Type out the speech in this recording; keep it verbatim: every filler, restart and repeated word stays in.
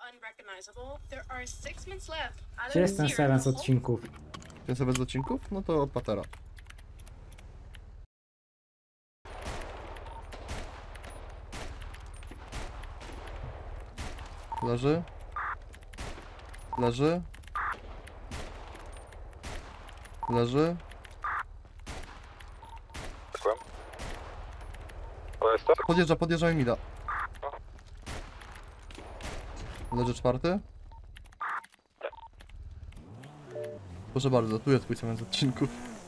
Gdzie jest ten Seven z odcinków? Ten sobie z odcinków? No to od Patera. Leży. Leży. Leży. Podjeżdża, podjeżdża Emila. Leży czwarty. Proszę bardzo, tu jest twój Seven z odcinków.